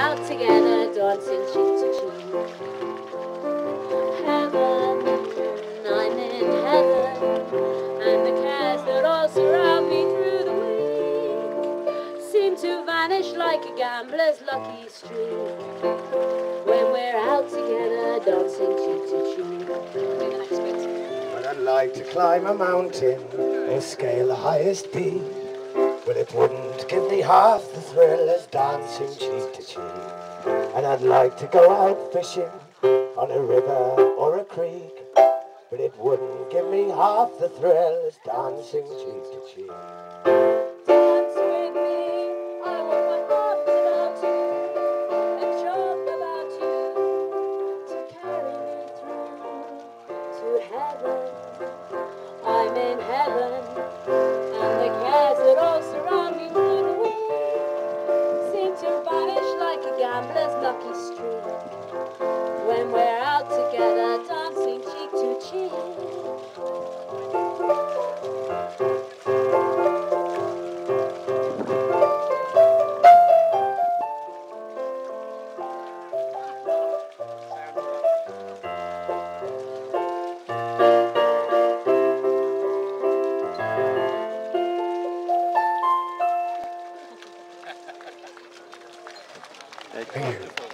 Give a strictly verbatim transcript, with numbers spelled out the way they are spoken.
out together, dancing cheek to cheek. Heaven, I'm in heaven, and the cares that all surround me through the week seem to vanish like a gambler's lucky streak when we're out together, dancing cheek to cheek. Well, I'd like to climb a mountain or scale the highest peak, but it wouldn't give me half the thrill as dancing cheek to cheek. And I'd like to go out fishing on a river or a creek, but it wouldn't give me half the thrill as dancing cheek to cheek. Dance with me, I want my arms about you, and joke about you, to carry me through to heaven. I'm in heaven, and the cares that all surround me through the week seem to vanish like a gambler's lucky streak when we're out together, dancing cheek to cheek. Thank you.